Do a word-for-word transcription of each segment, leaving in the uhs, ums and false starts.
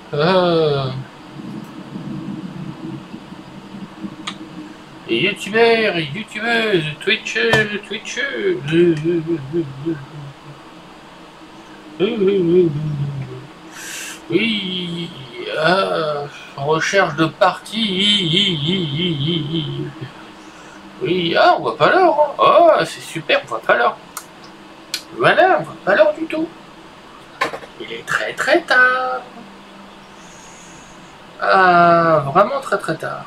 Ah. Et youtubeurs, et youtubeuses, twitchers, twitchers. Oui, ah, recherche de partie. Oui, ah, on voit pas l'heure. Oh, c'est super, on voit pas l'heure. Voilà, on voit pas l'heure du tout. Il est très très tard. Ah, vraiment très très tard.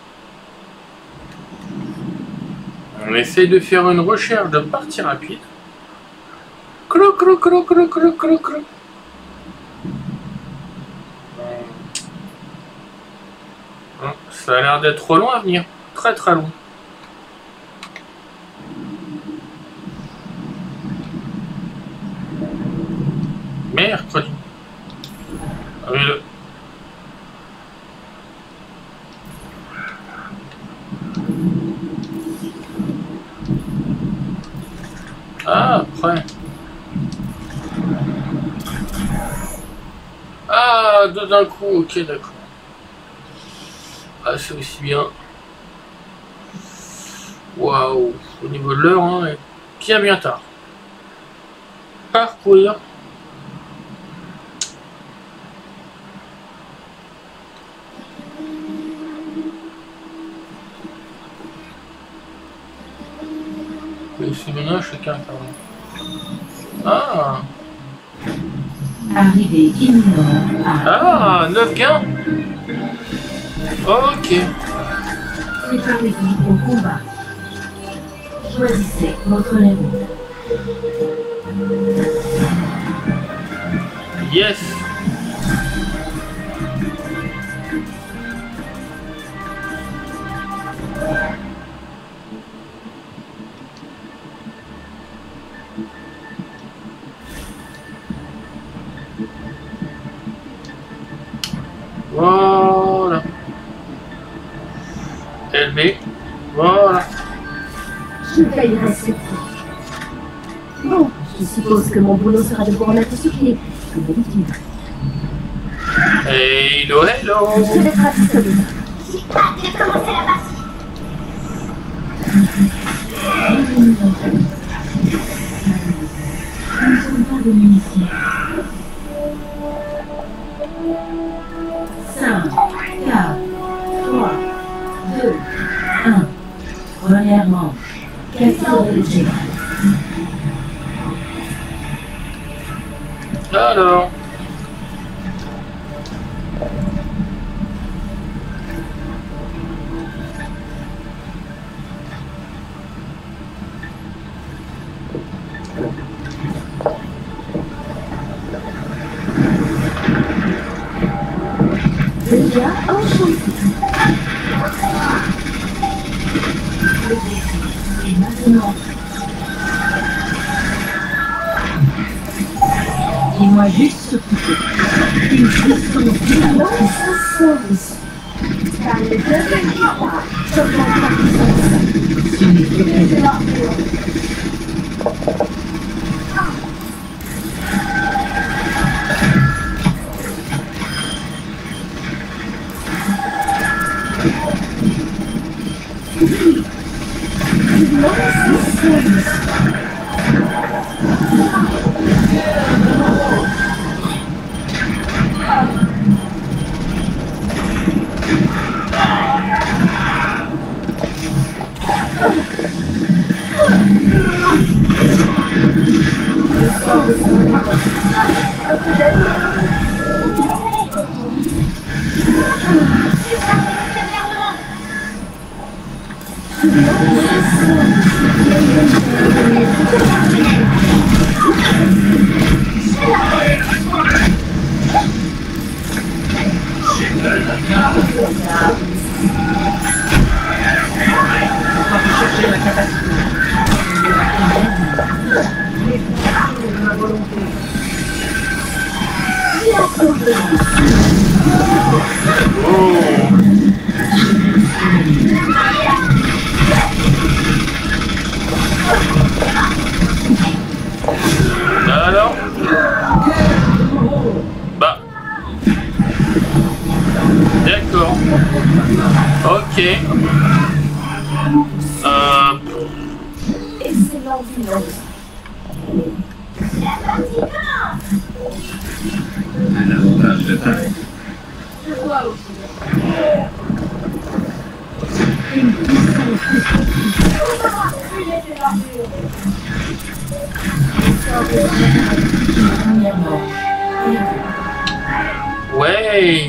On essaie de faire une recherche de partie rapide. Clou, clou, clou, clou, clou, clou, clou. Ça a l'air d'être loin à venir. Très très loin. Mercredi. Ah oui, le... Ah, après. Ah, deux d'un coup, ok, d'accord. Ah, c'est aussi bien. Waouh, au niveau de l'heure, hein, bien bien tard. Parcourir. Et c'est maintenant chacun parle. Ah. Arrivée imminente à... Ah, neuf gains. Ok. Préparez-vous au combat. Choisissez votre héros. Yes. Voilà. L B. Voilà. Je payerai ce prix. Bon, je suppose que mon boulot sera de vous remettre sur pied, comme d'habitude. Hello, hello. Je vais être absolue. J'ai hâte de commencer la partie. Nous sommes pas de munitions. cinq, quatre, trois, deux, un. Première manche. Capture le général. Alors. Déjà enchanté. Et maintenant. Dis-moi juste ce que tu fais. Une question finalement qui s'impose. Dans le deuxième combat, Sur la puissance. Ce n'est que la Alors. Bah. d'accord. Ok. Euh... Excellent bilan. Je vois aussi. Une puissance Ouais.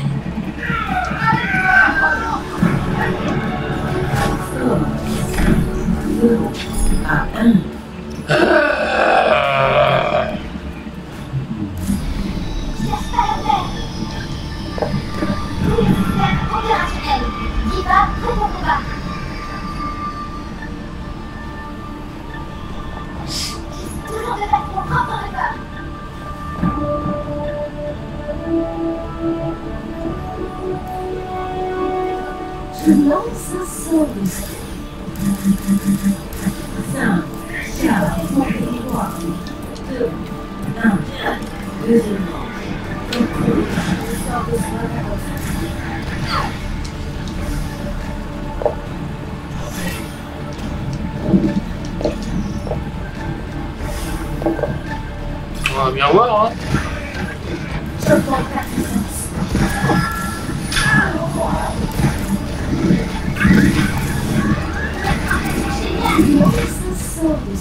à un. Euh... Opérationnel. Diva, prêt pour combat. Toujours de façon propre de pas. Je lance un sort de cinq, quatre, trois, deux, un. Deuxièmement, contrôle, sort de On va bien voir, hein. je prends ta puissance. Je lance un sort de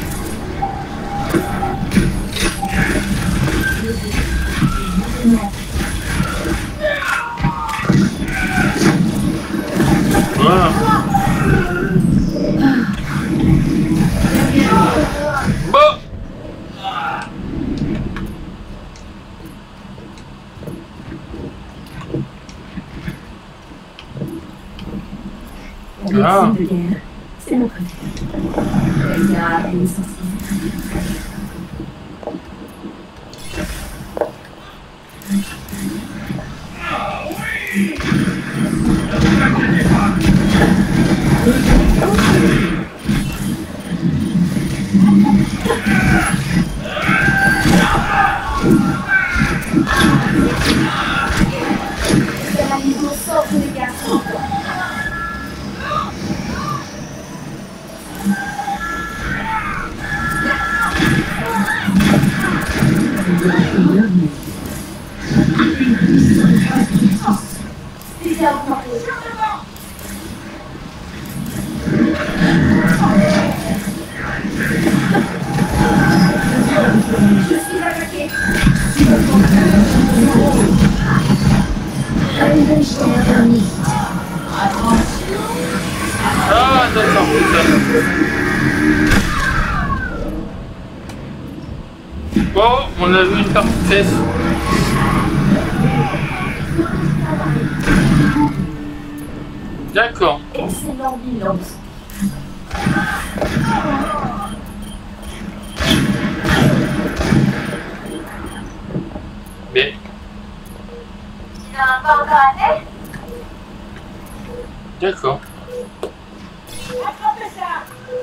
Voilà. Bon. La Ah. médecine de guerre, c'est notre vie. Elle a une sensibilité. C'est la mise au sort de les garçons. Spécial augmenté. Je suis attaqué. Ah, d'accord, putain. Bon, on a vu une partie de fesse. D'accord. Excellent bilan. Mais, Tu n'as pas encore assez? d'accord. Attrape ça.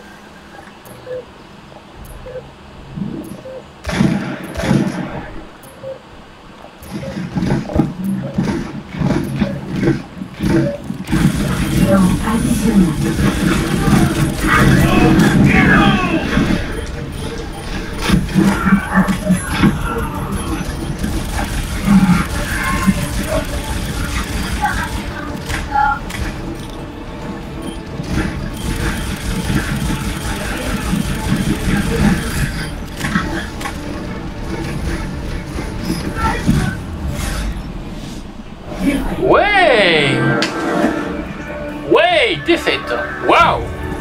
Ouais. Ouais, défaite. Waouh.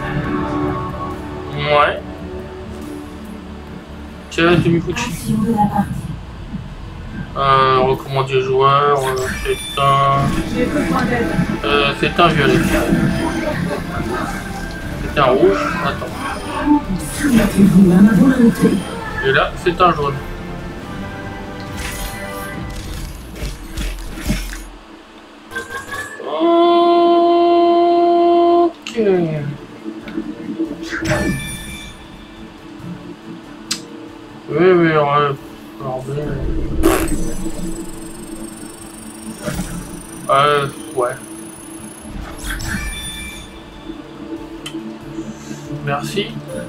Ouais. Tiens, Tomikuchi. Action de la partie. Euh, recommander joueur, euh, c'est un... J'ai besoin d'aide. Euh, c'est un violet. C'est un rouge. Attends. Soumettez-vous à ma volonté. Et là, c'est un jaune. Ok. Oui, oui, ouais. Alors, mais... Euh, ouais. Merci.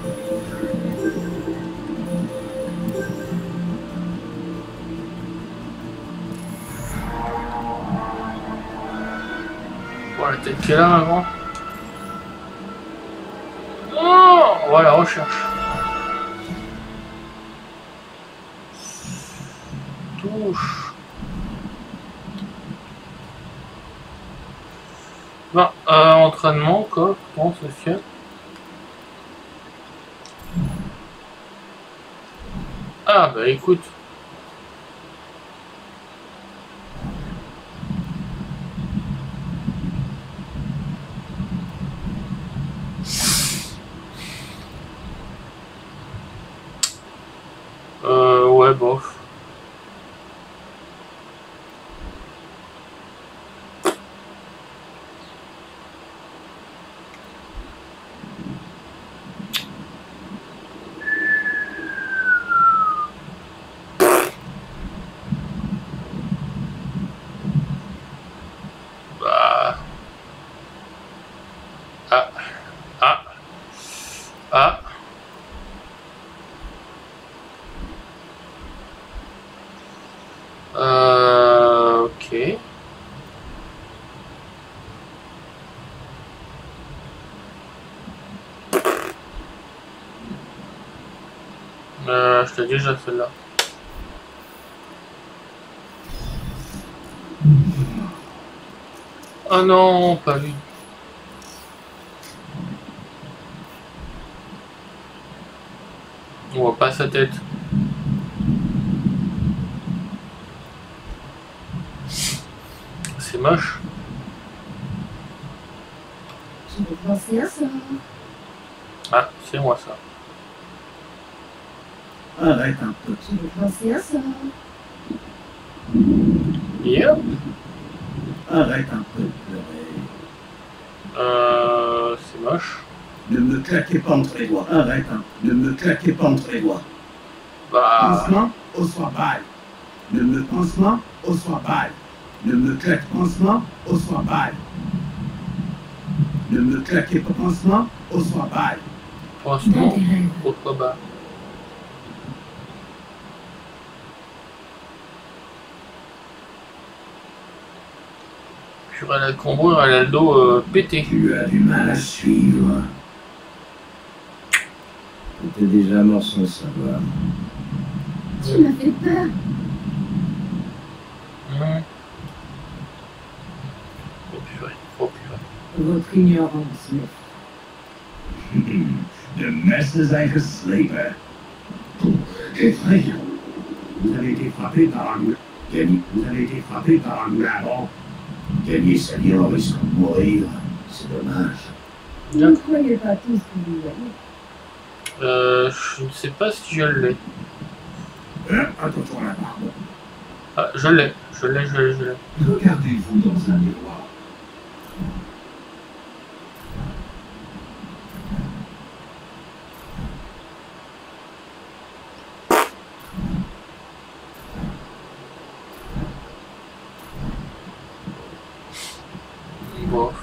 Bon, la tête qu'elle a avant. Oh, on va la recherche. Touche. Bon, euh, entraînement, quoi, comment ça se fait? Ah, bah écoute. Euh, ouais, bof. Bah. Ah. Ah. Ah. Euh, ok. Euh, je t'ai déjà celle-là. Oh non, pas lui. On voit pas sa tête. C'est moche. Je vais te lancer un sort. Ah, c'est moi ça. Arrête un peu. Je vais te lancer un sort. Yep. Arrête un peu de pleurer. Euh, c'est moche. Ne me claquez pas entre les doigts. Arrête un peu. Ne me claquez pas entre les doigts. Bah. Pansement au soir bail. Ne me pansement au soir bail. Ne me claque pansement au soir bail. Ne me claquez pas pansement au soir bail. Franchement, pourquoi pas. Purée, la combo, elle a le dos euh, pété. Tu as du mal à suivre. C'était déjà mort sans savoir. Tu m'as fait peur. Mmh. Oh purée, oh purée. Votre ignorance, mais... De mess is like a sleeper. Effrayant. Vous avez été frappé par un... Kenny, vous avez été frappé par un dragon. Kenny Senior risque de mourir. C'est dommage. Vous ne croyez pas tous que vous voyez. Euh, je ne sais pas si je l'ai. Hein? Attention à la barbe. Ah, je l'ai, je l'ai, je l'ai, je l'ai. Regardez-vous dans un miroir. Bof.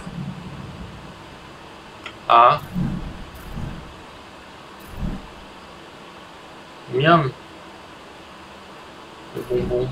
Ah. Miam. Le bonbon.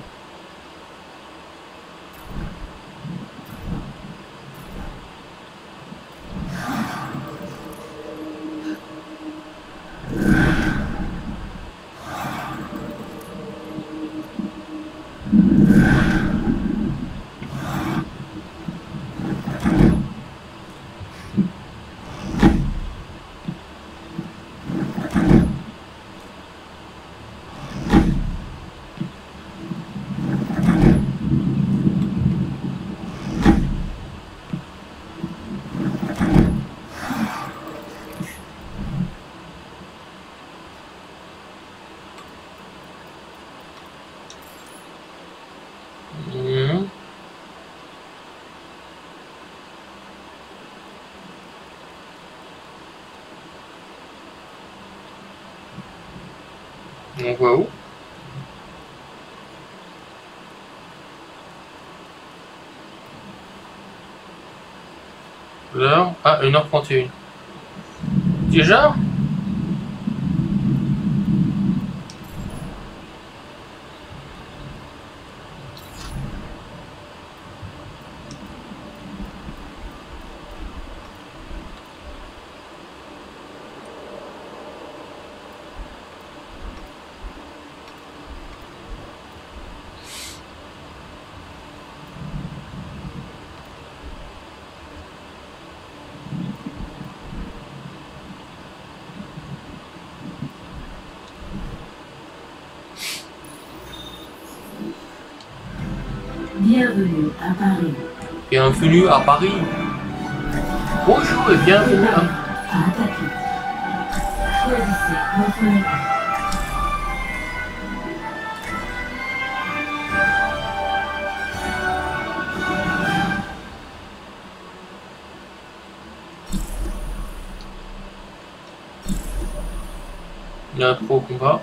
Mmh. On va où? L'heure? Ah, une heure trente et une. Déjà? Bienvenue à Paris. Bienvenue à Paris. Bonjour et bienvenue à... À attaquer. Choisissez votre métier. Il y a un pro combat.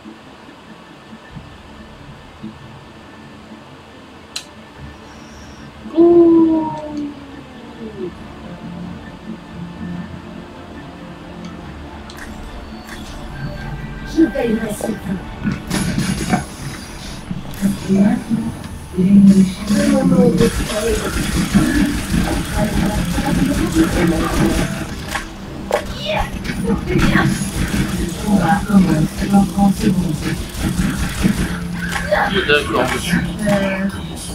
Je veillerai sur vous. Et maintenant, une le moment de on va commencer dans trente secondes. D'accord. Euh,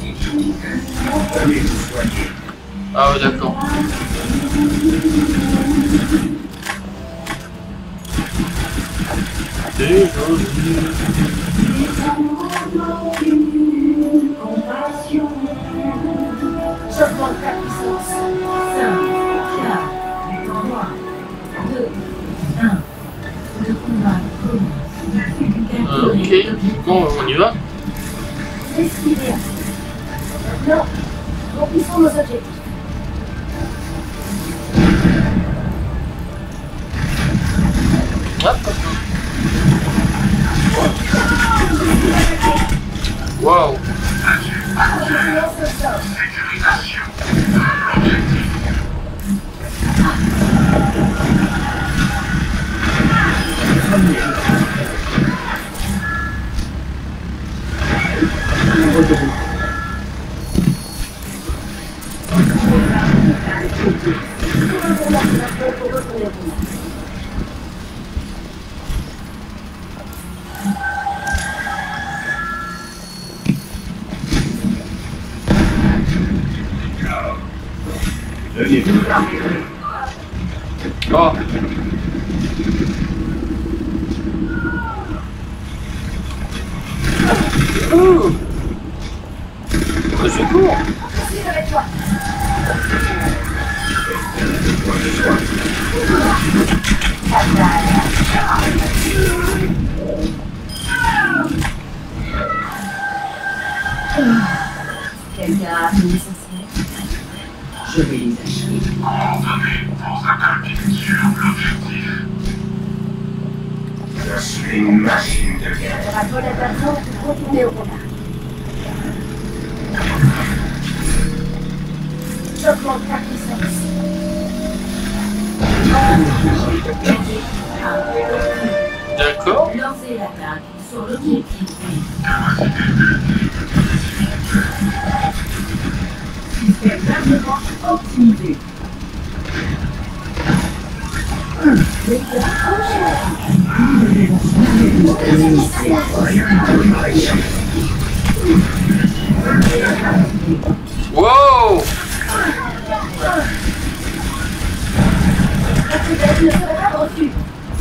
Ah ouais, d'accord. C'est joli. J'augmente ta puissance. cinq, quatre, trois, deux, un. Le combat commence. Euh, ok, bon, on y va. Respirez. Maintenant, remplissons nos objectifs. Hop. Wow. Je lance le sort. Oh. Ouh. C'est court. Je suis avec toi. Quelqu'un a appelé l'essentiel. Je vais les achever. Je suis une machine de guerre. La bonne attention pour continuer au combat. J'augmente ta puissance. D'accord. Lancez l'attaque sur l'objectif. Système d'armement optimisé. Wow. Je ne serai pas reçu.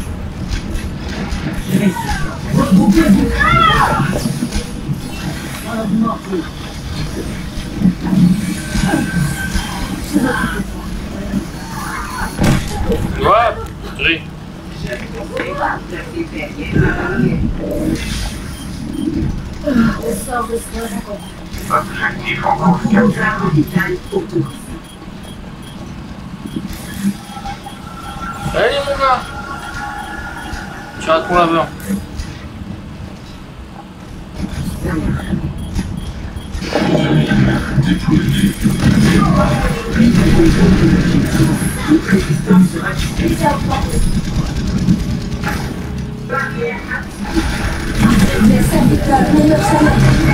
Ouais. Gris. Le sort de ce raconte. Objectif en cours capturé. Allez mon gars. Tu as ton laveur. Les serviteurs ne meurent jamais.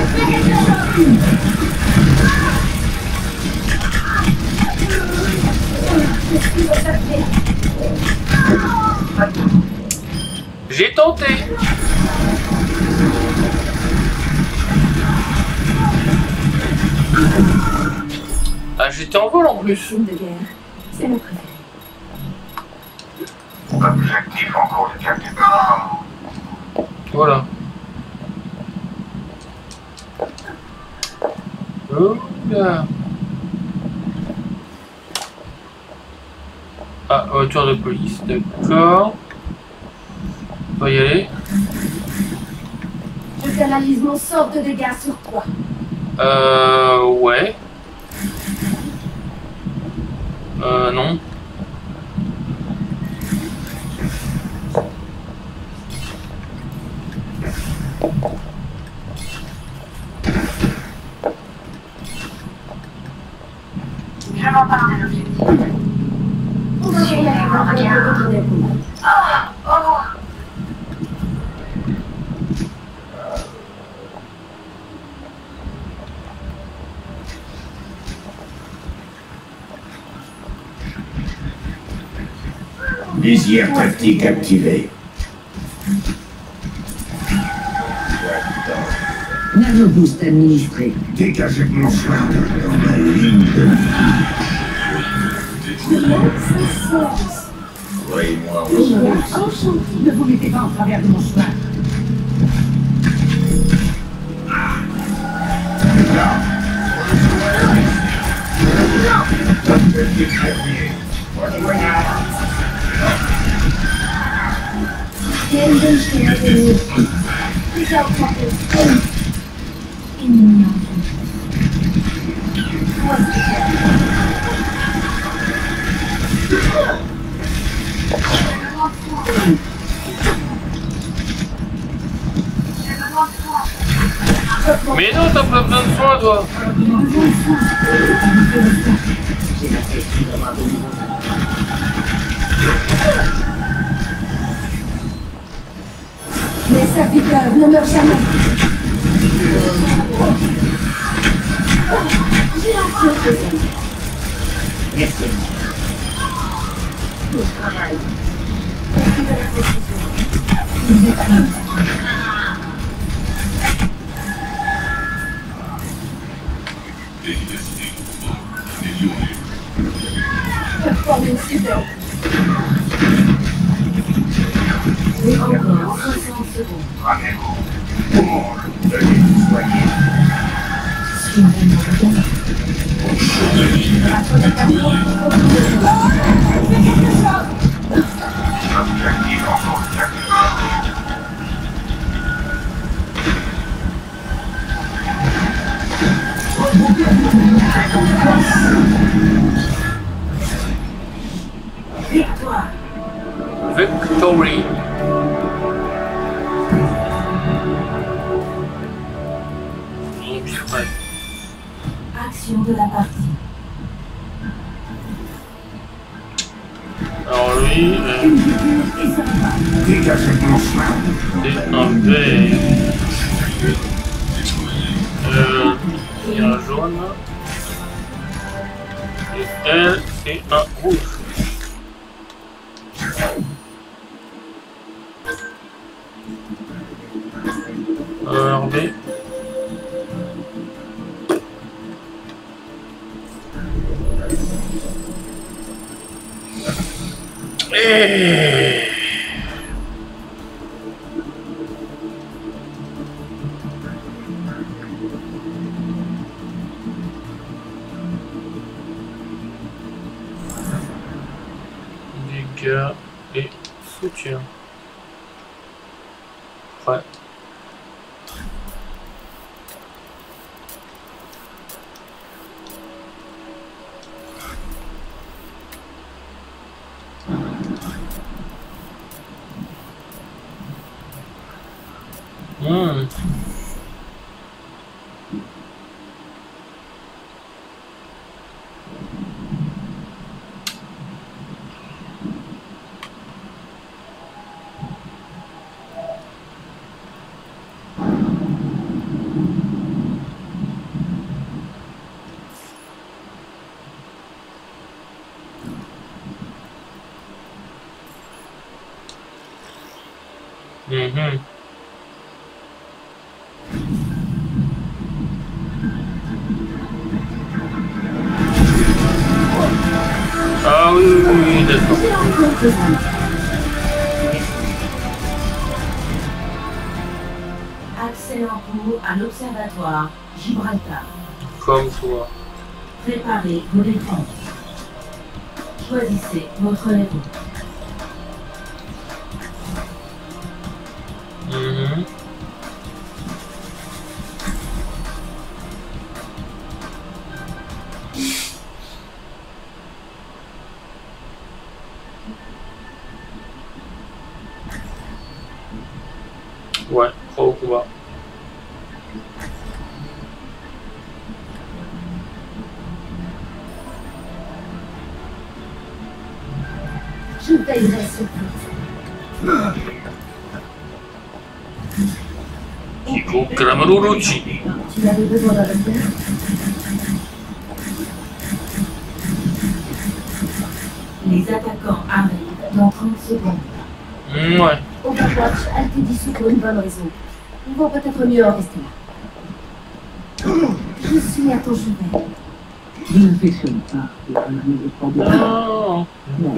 J'ai tenté. Ah, j'étais en vol en Les plus. films de guerre, c'est mon préféré. Objectif en cours de capture. Voilà. Oh là. Ah, voiture de police, d'accord. On va y aller. Je canalise mon sort de dégâts sur toi. Euh, ouais. Euh, non. Je m'empare de l'objectif. Sur la barre de retourner pour moi. Ah, oh. Visière tactique activée. Nanoboost administré. Dégagez de mon soin dans ma ligne de vie. Croyez-moi au Ne vous mettez pas en travers de mon soin. Quelle belle chérie. Déjà augmenté. Énorme. Mais non, t'as pas besoin de soin, toi. Les serviteurs ne meurent jamais. Merci. Performance super. Et encore soixante secondes. Rendez-vous. Pour veuillez vous soigner. Objectif en cours de capture. Victoire. Victory. Donc, ouais. Action de la partie. Alors lui, euh, Dégagez de mon soin. c'est un vert. Euh, il y a un jaune. Et elle, c'est un rouge. Euh, R B. Et... dégâts et soutien. Ouais. Hmm. Mhm. Ah oui, oui, oui, d'accord. J'ai encore besoin de Accès en cours à l'Observatoire Gibraltar. Comme toi. Préparez vos défenses. Choisissez votre héros. Mhm. Ouais, trop au combat. Je veillerai sur vous. Chico Clamorolucci. Tu avais besoin d'un docteur? Les attaquants arrivent dans trente secondes. Mm, ouais. Overwatch, elle t'est dissous pour une bonne raison. Ils vont peut-être mieux en rester là. Je suis à ton chevet. Ne m'affectionne pas. Il y a des problèmes. Non.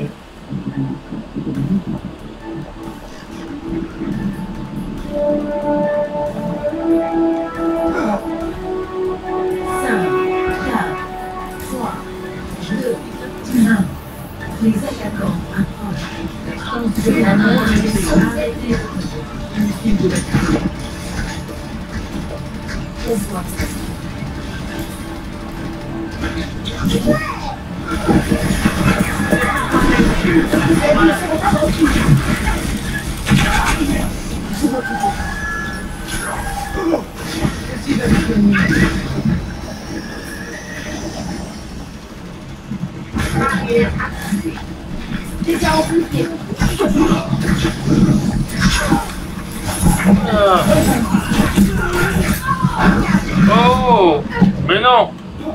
cinq, quatre, trois, deux, un. Les attaquants approchent. Je vais la mort, je vais Arrêtez. Laisse-moi. Je vais m'occuper. Déjà amplifié. Ah. Oh, mais non.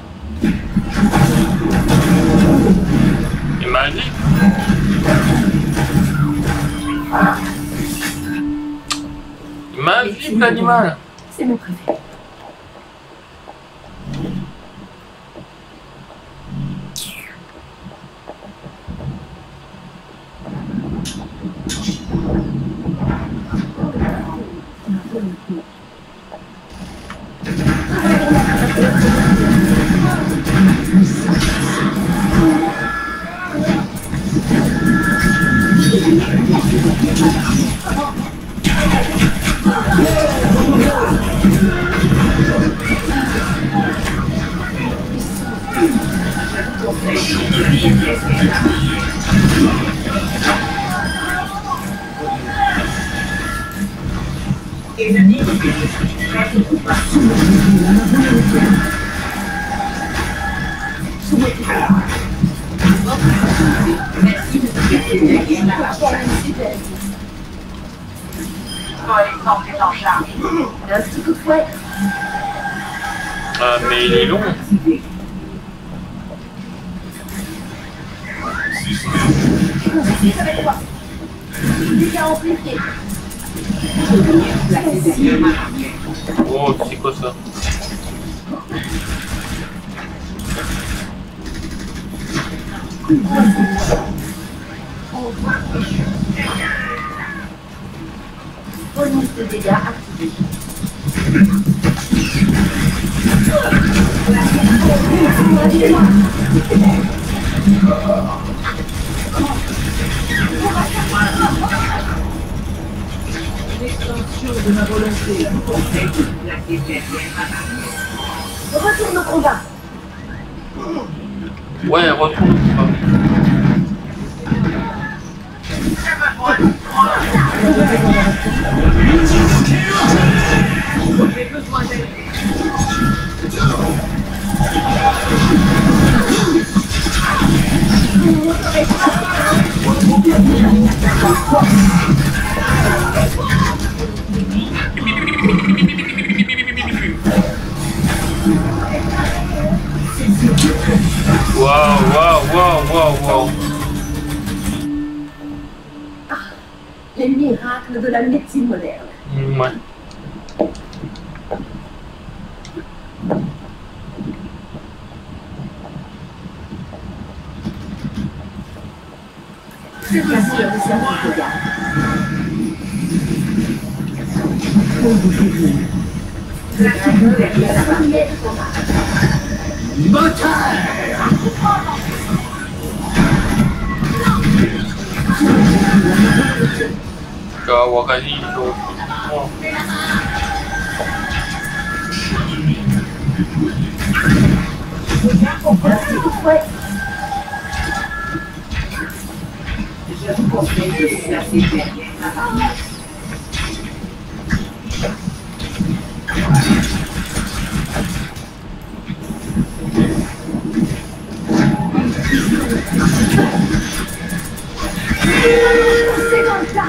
Il m'a dit. Il m'a dit l'animal. C'est mon préféré. Un petit coup de fouet. Ah, mais il est long. Déjà amplifié. Oh, c'est quoi ça? Bonus de dégâts activé. L'extension de ma volonté. Retourne au combat. Ouais, retourne au combat. J'ai besoin d'aide. Waouh, waouh, waouh, waouh, waouh. Ah, les miracles de la médecine moderne. Mmh, ouais. C'est bien sûr le service de garde. Le fameux est la première Ciao, Wakazito. Oh. Ouais. Je vous conseille de vous placer derrière la barrière. C'est dans le tas.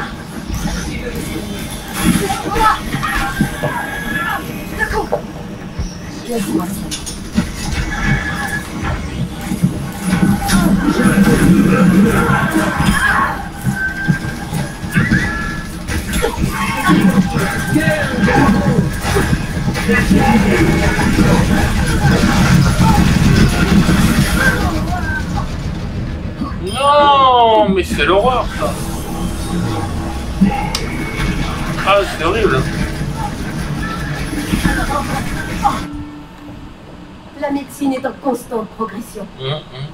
D'accord. Laisse-moi ça. Non, mais c'est l'horreur ça. Ah, c'est horrible. La médecine est en constante progression. Mmh, mmh.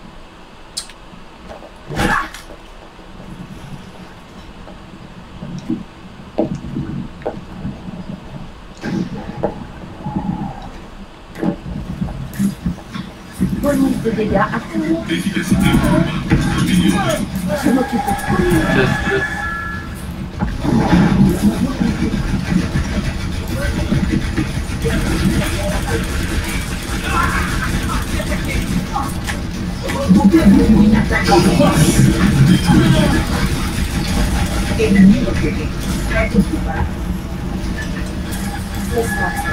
Bonus de dégâts activés. Efficacité. Je m'occupe. Laisse-le. Une attaque en force. Ennemi repéré. Prête au combat. Laisse-moi ça.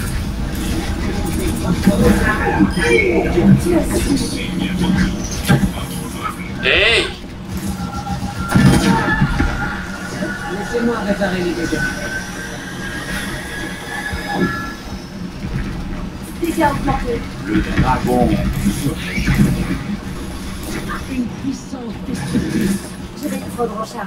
Hey! Laissez-moi réparer les dégâts. Dégâts augmentés. Le dragon. Une puissance destructrice. Je vais te prendre en charge.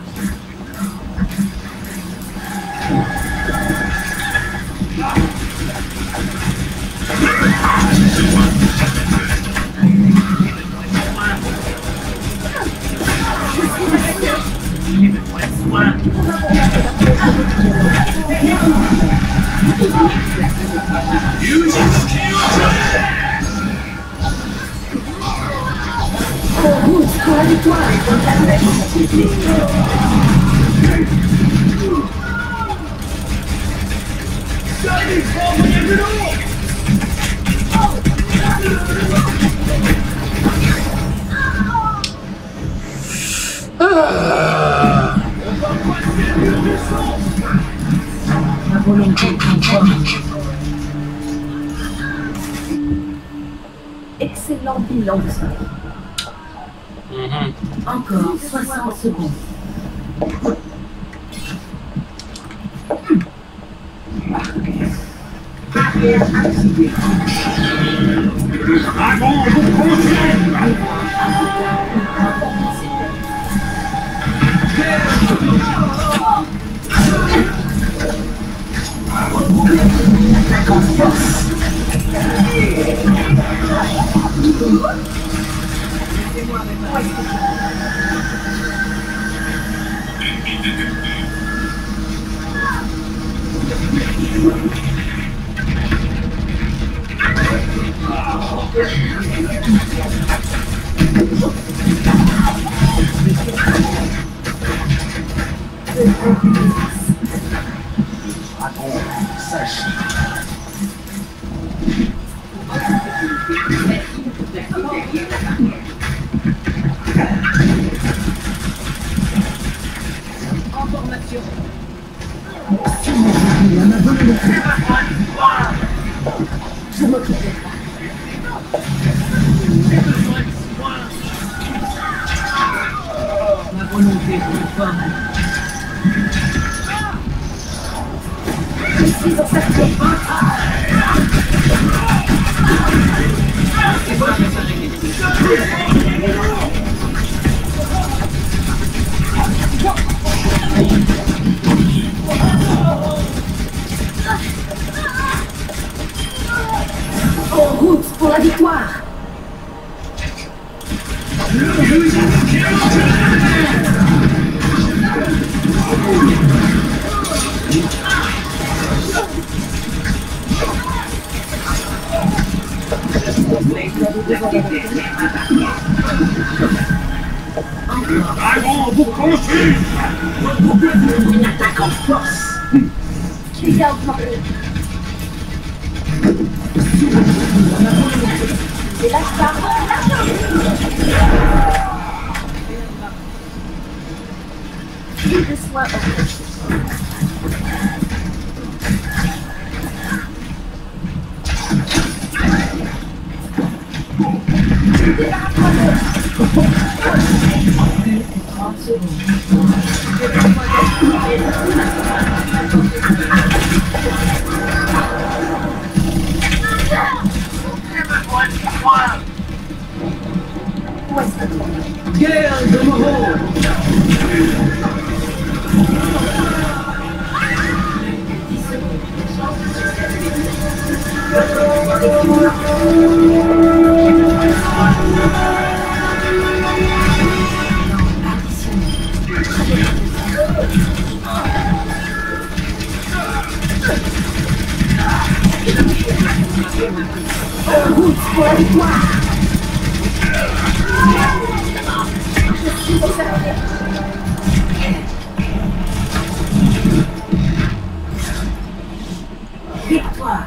En route pour la victoire. Ah. Ma volonté conforme. Excellent bilan de soleil. Mhm. Encore soixante secondes. Barrière activée. Le dragon vous contienne. Attaque en force. Laissez-moi réparer. Ennemi détecté. Dragon s'agit. En formation. Je m'occupe de ça. Je suis en cercle. En route pour la victoire. Allons, vous construisez. Une attaque en force. Tu viens augmenter. Et là, je pars. Plus de soins. trente secondes. Où est-ce que tu es? Guerre de Moreau. En route pour la victoire. Je suis observé. Victoire.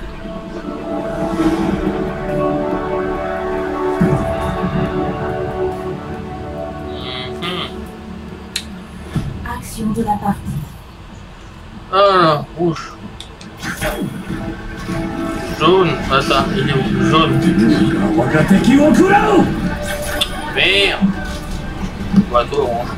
Action de la partie. Ah, rouge. Jaune. Attends, il est où? Jaune. Vert. Bateau orange.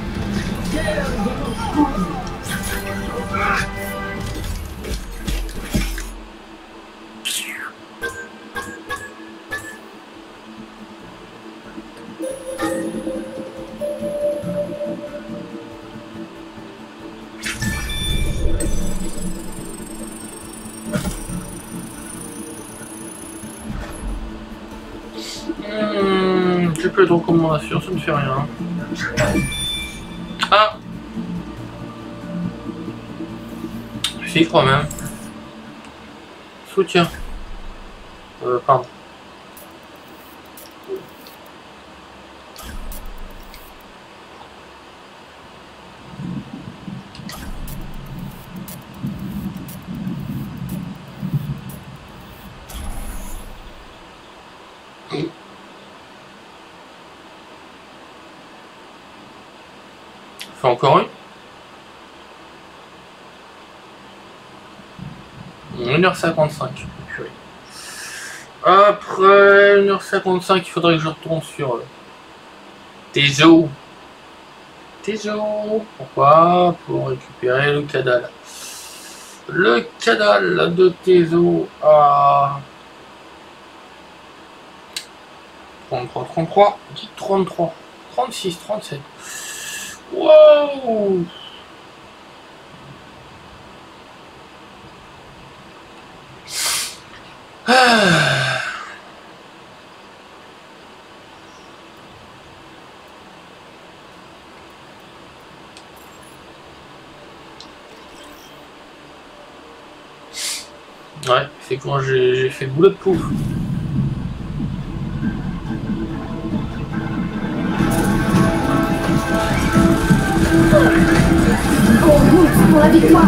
Hmm, j'ai plus de recommandations, ça ne fait rien. Ah, si, quand même. Soutien. Euh, pardon. C'est encore une une heure cinquante-cinq. Après une heure cinquante-cinq, il faudrait que je retourne sur euh, Tezo. Tezo. Pourquoi? Pour récupérer le cadal. Le cadal de Tezo à trente-trois, trente-trois, trente-trois, trente-six, trente-sept. Wow! Ah. Ouais, c'est quand j'ai fait Bulletproof. En route pour la victoire.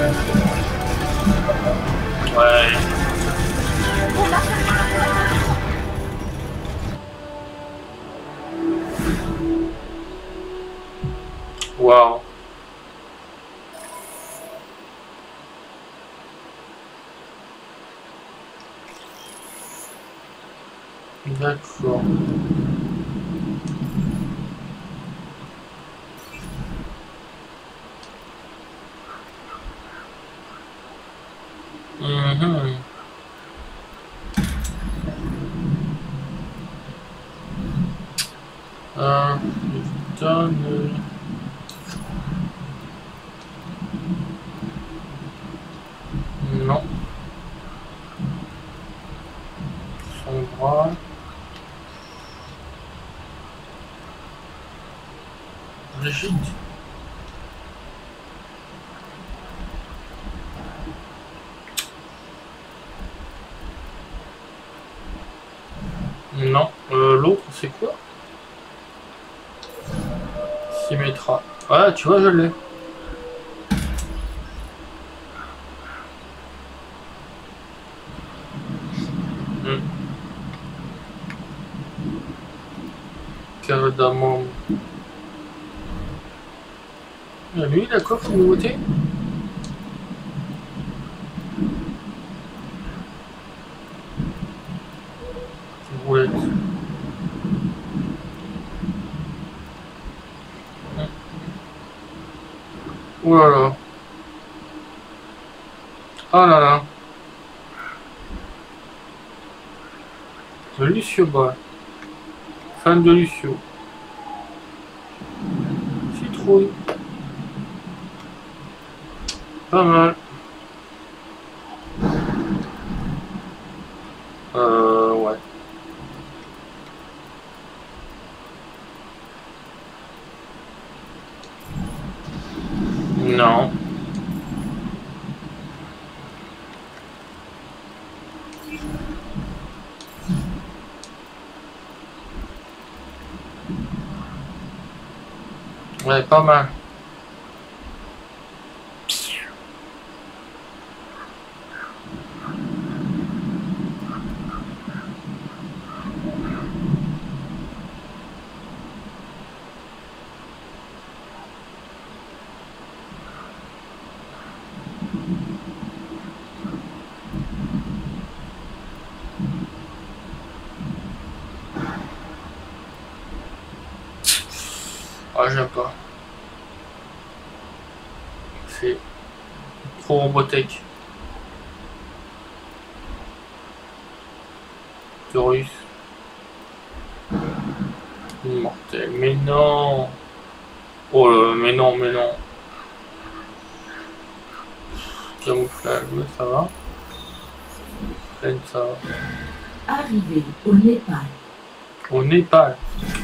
Ouais. Wow. D'accord. Euh, putain de... Non. Son bras. Rigide. Non. Euh, L'autre, c'est quoi? Symmetra. Ah, tu vois, je l'ai. Hmm. Carré d'amande. Ah, lui, d'accord, c'est une nouveauté. Roulette. Oh là là. Ah là là. De Lucio Ball. Fan de Lucio. Citrouille. Pas mal. Euh, ouais. Non. Ouais, pas mal. Ah, j'aime pas. C'est trop robotech. Taurus. Mortel. Mais non. Oh là, mais non, mais non. Camouflage, mais ça va. Pleine, ça va. Arrivé au Népal. Au Népal.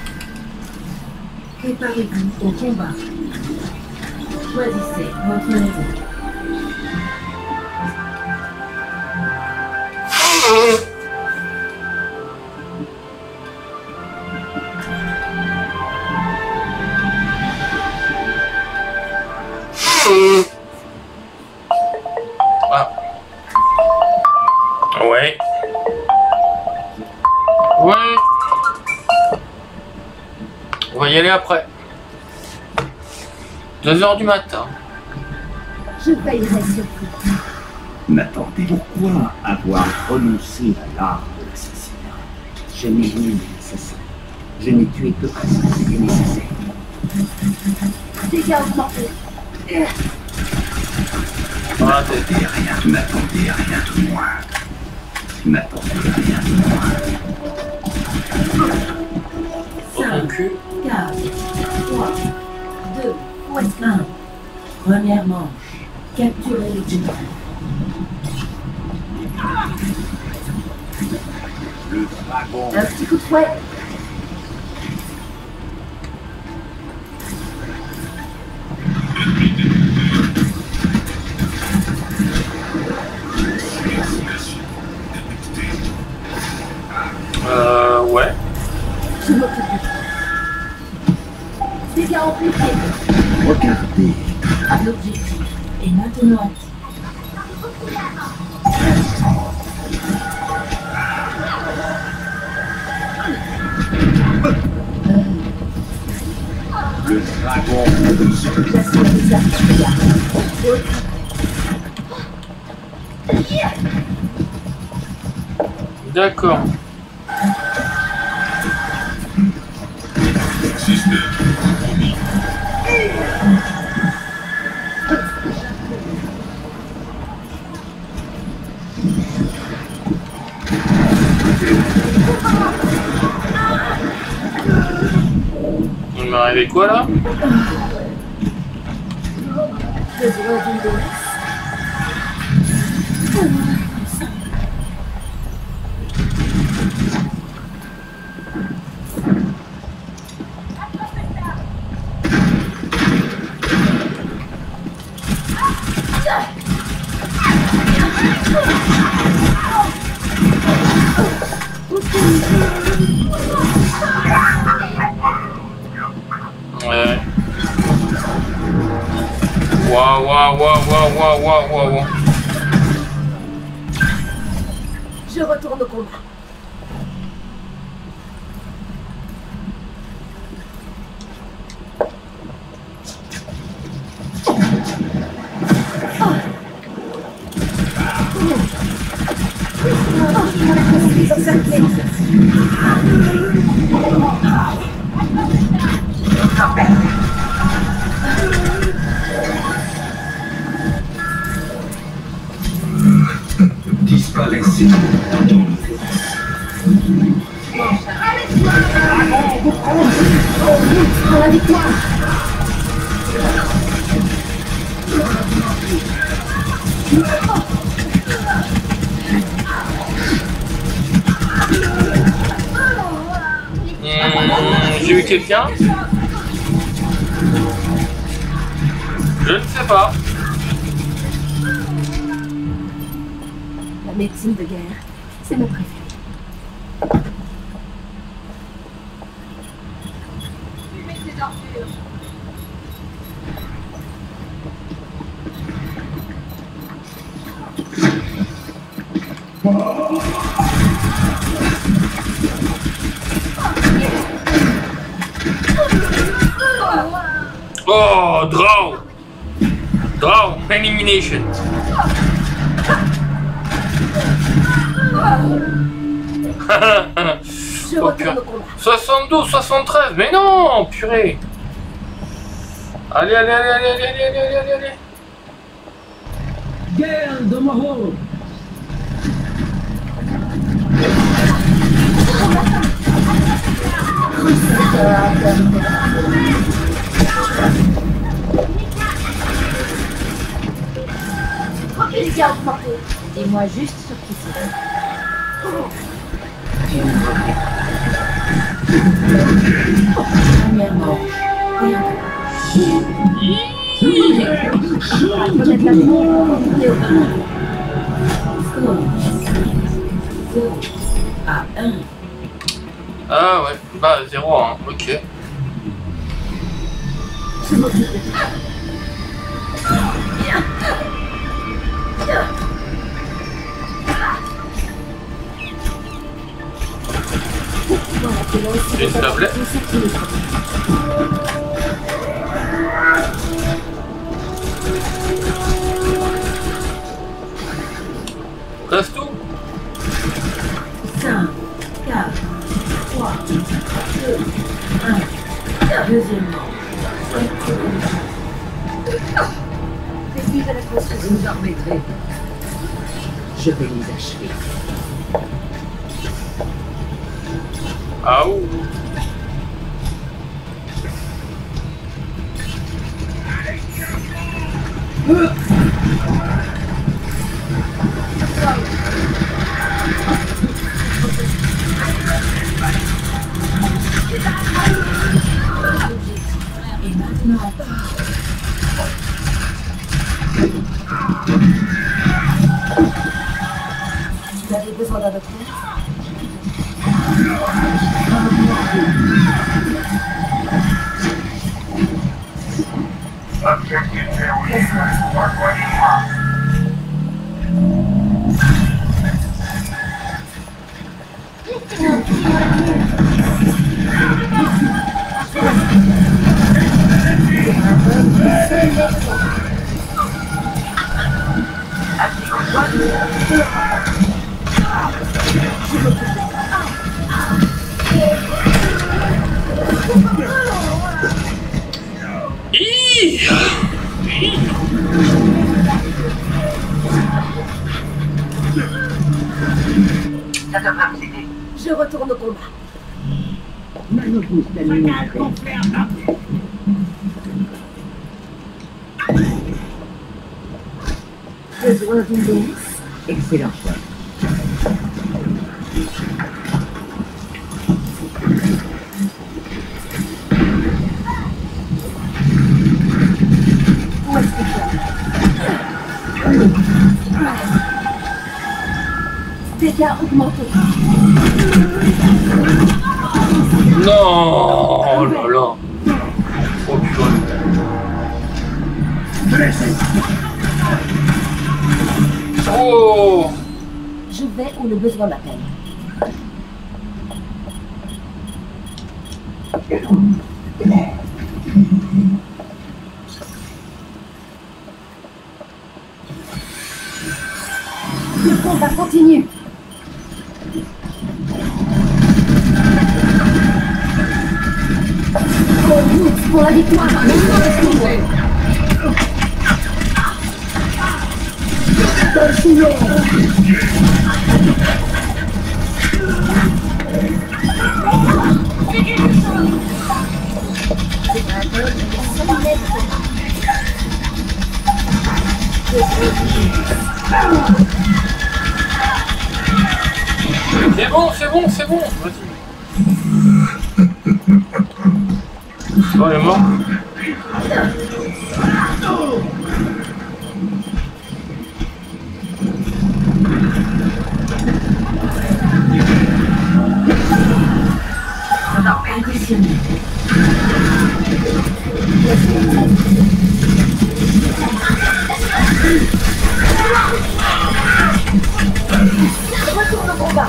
Préparez-vous au combat. Choisissez votre héros. Ah. Ouais. Ouais. On va y aller après. deux heures du matin. Je veillerai sur vous. N'attendez, pourquoi avoir renoncé à l'art de l'assassinat? Je n'ai rien d'assassin. Je n'ai tué que parce que c'était nécessaire. Dégâts augmentés. Ah, t'es... N'attendez rien, n'attendez rien de moi. N'attendez rien de moi. Dans ton cul. quatre, trois, deux, un. Première manche. Capturez le général. Le dragon. Un petit coup de fouet. Euh, ouais. Je m'occupe de vous. Dégâts amplifiés. Regardez. L'objectif est maintenant actif. Le dragon. Placez les armes. D'accord. arrivé quoi là? Besoin d'une déesse. Ouais. Waouh, waouh, waouh, waouh, waouh, waouh, waouh. Je retourne au combat. Disparaissez dans le Pour la victoire. Mmh, j'ai eu quelqu'un? Je ne sais pas. La médecine de guerre, c'est mon préféré. Oh, draw! Draw, elimination. Je Oh, retourne purée. au combat. soixante-douze, soixante-treize, mais non, purée. Allez, allez, allez, allez, allez, allez, allez, allez, allez. Guerre de Mahoro. Propulsion augmentée. Dis-moi juste sur qui c'est. Premièrement, rien. Peut-être la bombe. Zéro à un. Ah ouais, bah zéro, hein, ok. Je m'occupe de toi. Voilà, c'est là aussi. Une tablette. Reste tout. cinq, quatre, trois, deux, un. Deuxièmement. Réduis de la transfusion. Vous permettrez. Je vais les achever. Ah ouh. Et maintenant. Vous avez besoin d'un docteur? Objective failure. Laisse-moi. Work ready locked. Hi. Hi. Ça devrait vous aider. Je retourne au combat. Nanoboost animé. Besoin d'une déesse. Excellent choix. Où est-ce que tu es? Dégâts augmentés. Non, oh là là. Oh putain. Oh. Je vais où le besoin m'appelle. Le combat continue. Oh, pour la victoire. C'est bon, c'est bon, c'est bon. Vas-y. Oh, elle est morte. Impressionnant. Retourne au combat.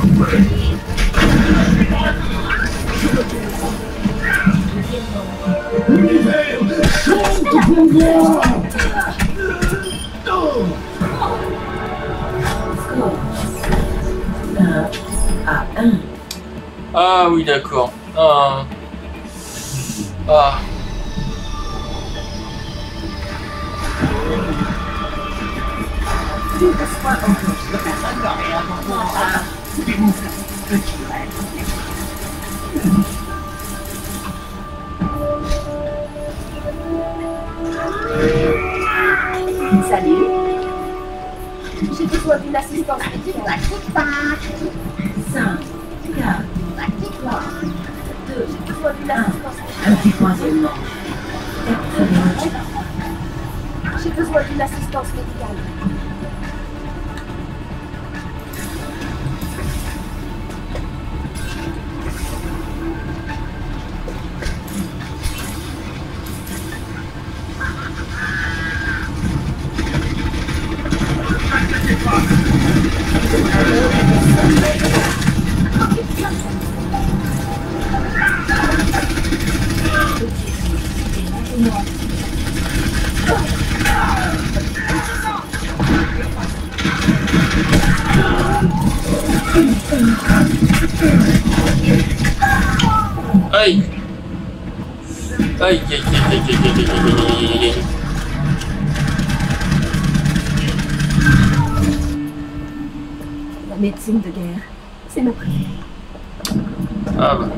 L'univers chante pour moi. un à un. Ah oui, d'accord. Ah. Ah. Tu reçois encore de personne n'aurait avant ça. Démonstration culturelle. Salut. J'ai besoin d'une assistance médicale. cinq, quatre, trois, deux. J'ai besoin d'une assistance un médicale. petit croisement. quatre-vingts. J'ai besoin d'une assistance médicale. Aïe. Aïe, aïe, aïe, aïe, aïe, aïe, aïe, aïe, aïe. La médecine de guerre, c'est ma préférée. Ah bah.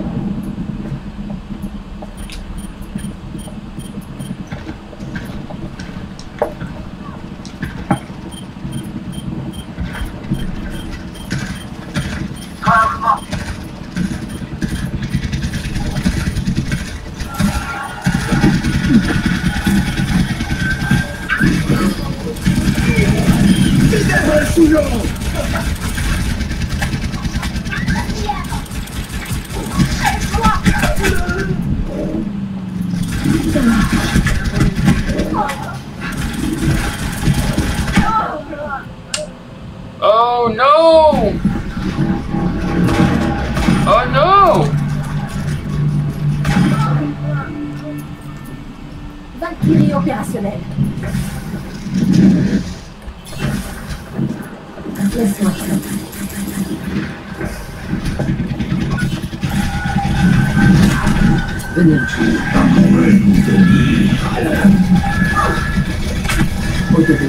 Oh no! Oh no! Valkyrie opérationnelle. Laisse-moi ça. Venez en jouer. Au début.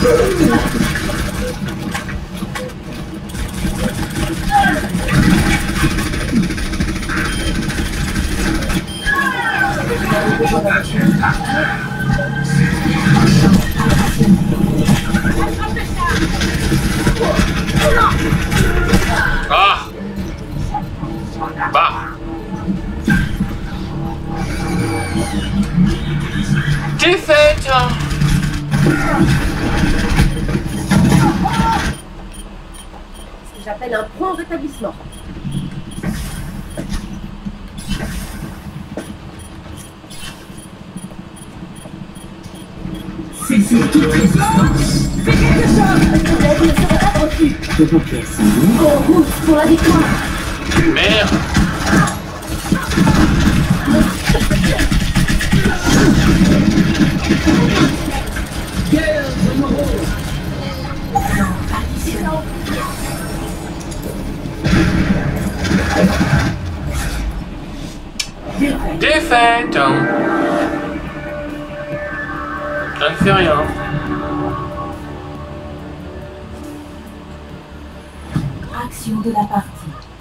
Ah. Bah. Défaite. Ce que j'appelle un prompt rétablissement. Cessez toute résistance. Fais quelque chose. L'aide ne sera pas reçue. Je vous plaît, En route pour la victoire. Merde. Défaite. Ça ne fait rien. Action de la partie.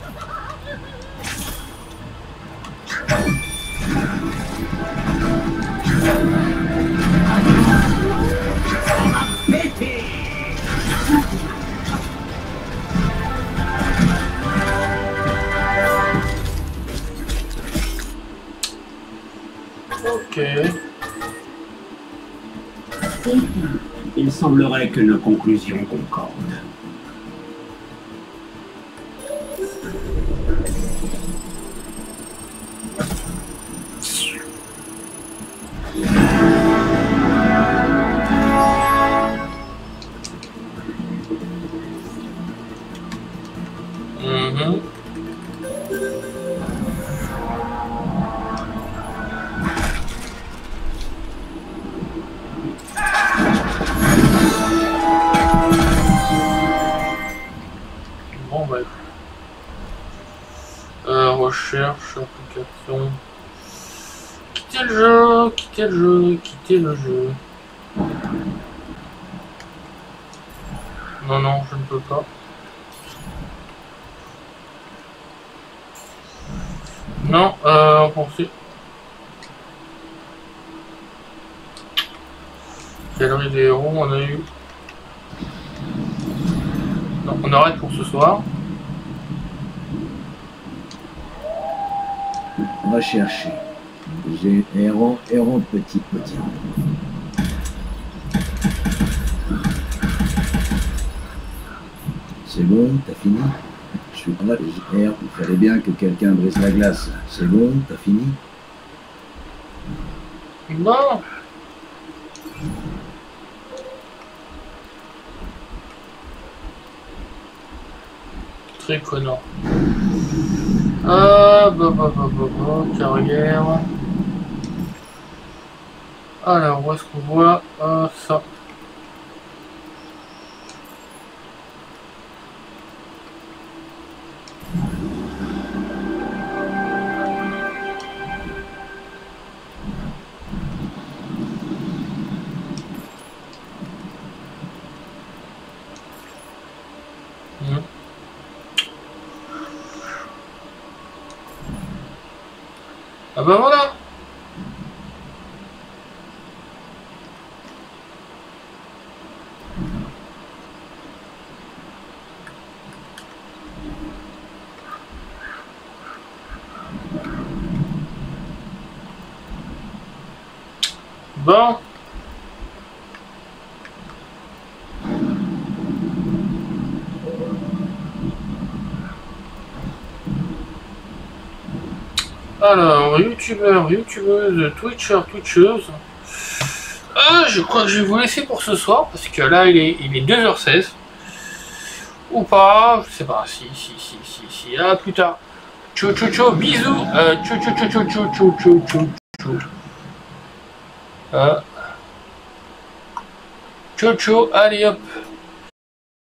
Ok. Il semblerait que nos conclusions concordent. Mhm. Bon bah. Euh, recherche, application. Quittez le jeu, quittez le jeu, quittez le jeu. Non, non, je ne peux pas. Non, euh, on pensait. Galerie des héros, on a eu. Non, on arrête pour ce soir. Rechercher. J'ai héros, héros, petit, petit. C'est bon, t'as fini? Je suis là, j'ai air. Il fallait bien que quelqu'un brise la glace. C'est bon, t'as fini? Non. Très connard. Ah, bah, bah, bah, bah, bah, carrière. Alors, où est-ce qu'on voit euh, ça? Hmm. Ah bah voilà. Bon. Alors, youtubeur, youtubeuse, twitcher, twitcheuse. Euh, je crois que je vais vous laisser pour ce soir, parce que là, il est, il est deux heures seize. Ou pas, je sais pas, si, si, si, si, si, à plus tard. Tchou, tchou, tchou, bisous. Euh, tchou, tchou, tchou, tchou, tchou, tchou, tchou, tchou, tchou. Euh. Tchou, tchou, allez hop.